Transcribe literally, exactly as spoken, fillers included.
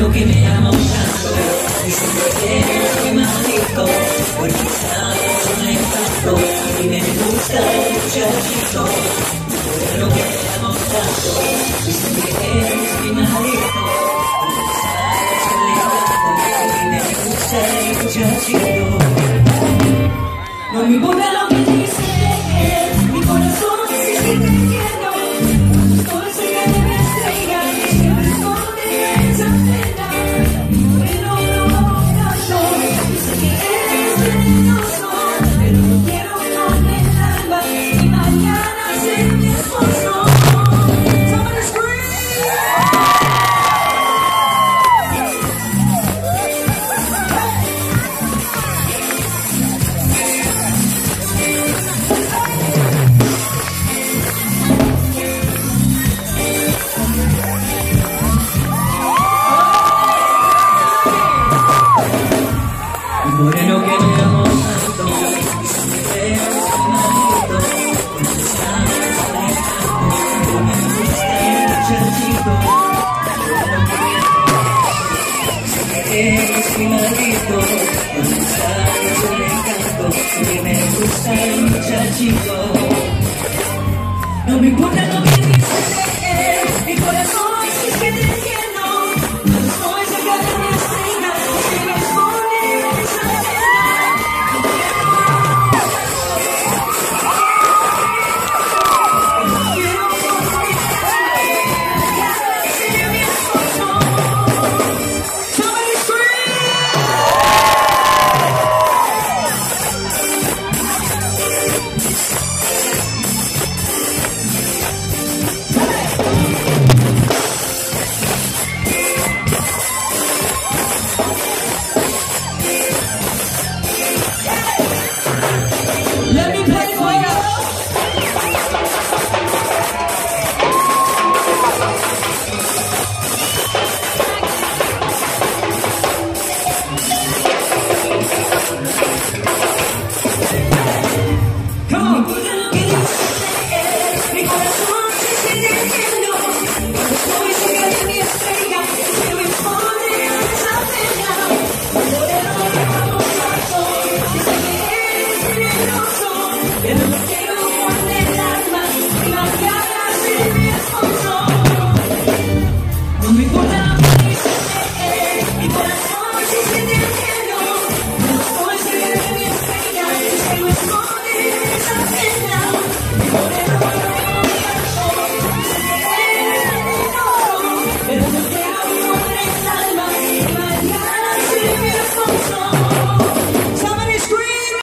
moreno que me amo tanto, y siempre tienes mi maldito, porque sabes un encanto, y me gusta el muchachito. Moreno que me amo tanto, y siempre tienes mi maldito, porque sabes un encanto, y me gusta el muchachito. No me importa lo que dices, mi corazón sigue te entiendo. Cuando estoy cerca de mi estrella, siempre esconde esa pena. Bueno, no vamos tanto, yo sé que eres venenoso, pero no quiero con el alma y mañana ser mi esposo. Somebody scream! Moreno que me amo tanto, y siempre eres mi maldito, porque sabes alejando, y me gusta el muchachito. Moreno que me amo, siempre eres mi maldito, porque sabes el encanto, y me gusta el muchachito. No me importa lo que dices, mi corazón es que te entiendo. Cuando estoy cerca de mi estrella, se me esconde esa pena. No quiero conmigo, mañana ser mi esposo. Somebody scream! Let me play for you. Come on. Mi corazón se sigue entiendo. Cuando estoy cerca de mi estrella, se me esconde esa pena. Moreno que vamos tanto, yo sé que eres venenoso, pero no quiero con el alma y mañana ser mi esposo. No me importa lo que dices, mi corazón se sigue entiendo.